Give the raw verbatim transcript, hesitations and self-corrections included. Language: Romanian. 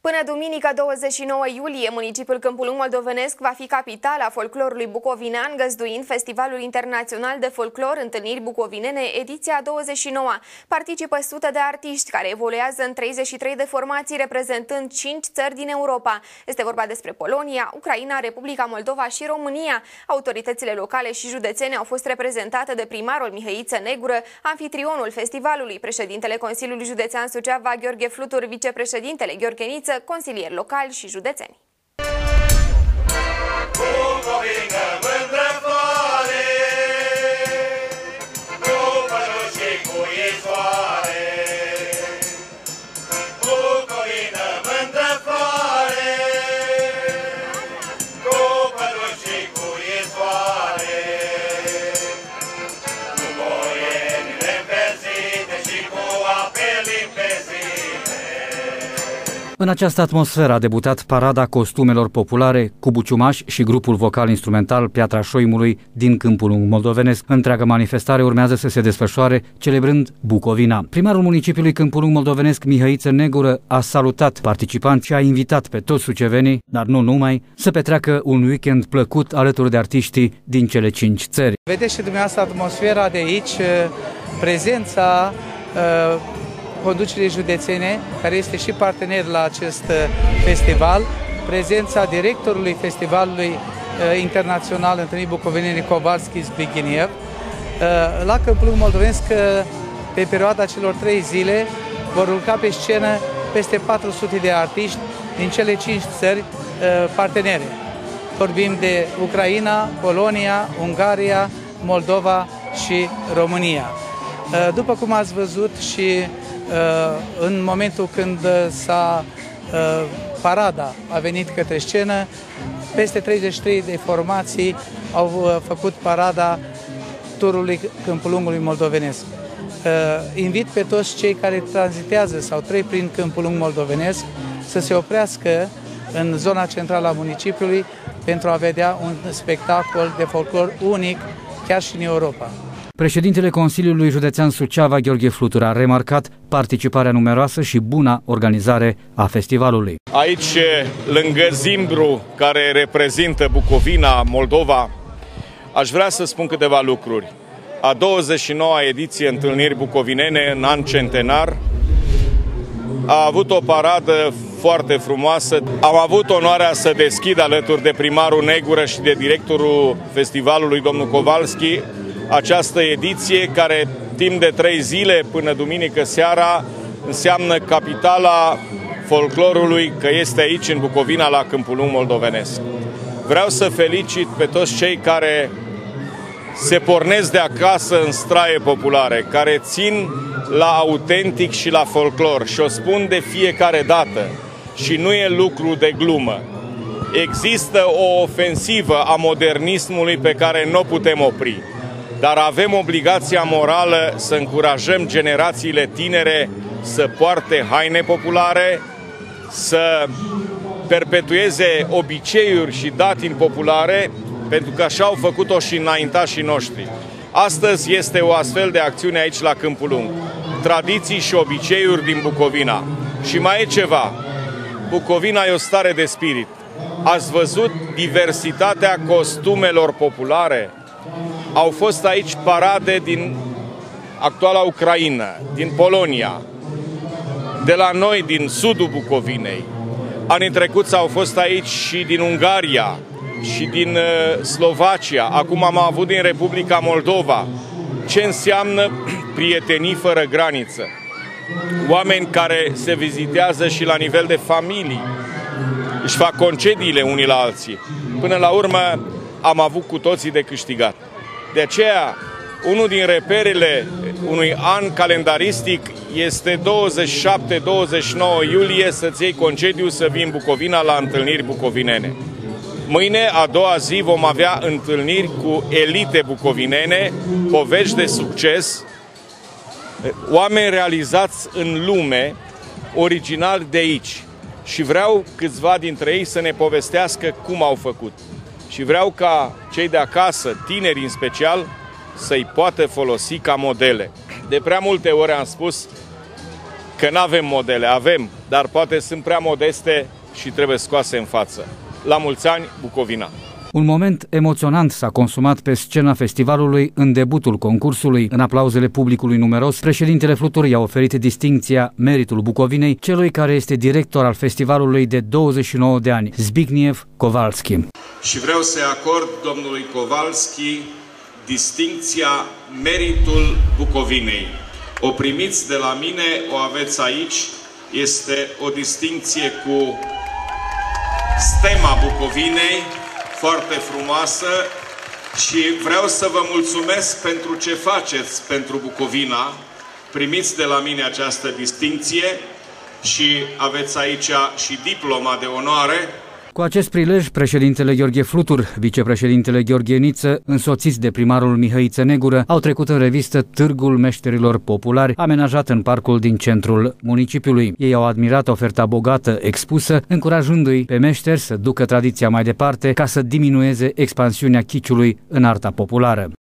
Până duminică douăzeci și nouă iulie, municipiul Câmpul Lung moldovenesc va fi capitala folclorului bucovinean, găzduind Festivalul Internațional de Folclor Întâlniri Bucovinene, ediția douăzeci și nouă. Participă sute de artiști care evoluează în treizeci și trei de formații, reprezentând cinci țări din Europa. Este vorba despre Polonia, Ucraina, Republica Moldova și România. Autoritățile locale și județene au fost reprezentate de primarul Mihăiță Negură, anfitrionul festivalului, președintele Consiliului Județean Suceava Gheorghe Flutur, vicepreședintele Gheorghe Niță, consilieri locali și județeni. În această atmosferă a debutat parada costumelor populare cu buciumași și grupul vocal-instrumental Piatra Șoimului din Câmpul Lung moldovenesc. Întreaga manifestare urmează să se desfășoare celebrând Bucovina. Primarul municipiului Câmpul Lung moldovenesc, Mihăiță Negură, a salutat participanți și a invitat pe toți sucevenii, dar nu numai, să petreacă un weekend plăcut alături de artiștii din cele cinci țări. Vedeți și dumneavoastră atmosfera de aici, prezența uh, conducerii județene, care este și partener la acest festival, prezența directorului Festivalului uh, Internațional Întâlniri Bucovinene Kovalski Zbigniew. Uh, la Câmpul Lung moldovenesc, uh, pe perioada celor trei zile, vor urca pe scenă peste patru sute de artiști din cele cinci țări uh, partenere. Vorbim de Ucraina, Polonia, Ungaria, Moldova și România. Uh, după cum ați văzut și în momentul când s-a parada a venit către scenă, peste treizeci și trei de formații au făcut parada turului Câmpul Lungului moldovenesc. Invit pe toți cei care tranzitează sau trec prin Câmpul Lung moldovenesc să se oprească în zona centrală a municipiului pentru a vedea un spectacol de folclor unic chiar și în Europa. Președintele Consiliului Județean Suceava, Gheorghe Flutur, a remarcat participarea numeroasă și buna organizare a festivalului. Aici, lângă Zimbru, care reprezintă Bucovina, Moldova, aș vrea să spun câteva lucruri. A douăzeci și noua ediție Întâlniri Bucovinene, în an centenar, a avut o paradă foarte frumoasă. Am avut onoarea să deschid alături de primarul Negură și de directorul festivalului, domnul Kovalski, această ediție care timp de trei zile până duminică seara înseamnă capitala folclorului, că este aici în Bucovina, la Câmpul Lung moldovenesc. Vreau să felicit pe toți cei care se pornesc de acasă în straie populare, care țin la autentic și la folclor și o spun de fiecare dată și nu e lucru de glumă. Există o ofensivă a modernismului pe care nu o putem opri. Dar avem obligația morală să încurajăm generațiile tinere să poarte haine populare, să perpetueze obiceiuri și datini populare, pentru că așa au făcut-o și înaintașii noștri. Astăzi este o astfel de acțiune aici la Câmpul Lung. Tradiții și obiceiuri din Bucovina. Și mai e ceva. Bucovina e o stare de spirit. Ați văzut diversitatea costumelor populare? Au fost aici parade din actuala Ucraina, din Polonia, de la noi, din sudul Bucovinei. Anii trecuți au fost aici și din Ungaria și din uh, Slovacia. Acum am avut din Republica Moldova. Ce înseamnă prietenii fără graniță? Oameni care se vizitează și la nivel de familii. Își fac concediile unii la alții. Până la urmă am avut cu toții de câștigat. De aceea, unul din reperele unui an calendaristic este douăzeci și șapte douăzeci și nouă iulie să-ți iei concediu să vii în Bucovina la întâlniri bucovinene. Mâine, a doua zi, vom avea întâlniri cu elite bucovinene, povești de succes, oameni realizați în lume, original de aici. Și vreau câțiva dintre ei să ne povestească cum au făcut. Și vreau ca cei de acasă, tineri în special, să-i poată folosi ca modele. De prea multe ori am spus că nu avem modele, avem, dar poate sunt prea modeste și trebuie scoase în față. La mulți ani, Bucovina! Un moment emoționant s-a consumat pe scena festivalului în debutul concursului. În aplauzele publicului numeros, președintele Fluturii a oferit distincția Meritul Bucovinei celui care este director al festivalului de douăzeci și nouă de ani, Zbigniew Kowalski. Și vreau să-i acord domnului Kowalski distincția Meritul Bucovinei. O primiți de la mine, o aveți aici, este o distincție cu stema Bucovinei, foarte frumoasă, și vreau să vă mulțumesc pentru ce faceți pentru Bucovina. Primiți de la mine această distincție și aveți aici și diploma de onoare. Cu acest prilej, președintele Gheorghe Flutur, vicepreședintele Gheorghe Niță, însoțiți de primarul Mihăiță Negură, au trecut în revistă Târgul Meșterilor Populari, amenajat în parcul din centrul municipiului. Ei au admirat oferta bogată expusă, încurajându-i pe meșteri să ducă tradiția mai departe ca să diminueze expansiunea chiciului în arta populară.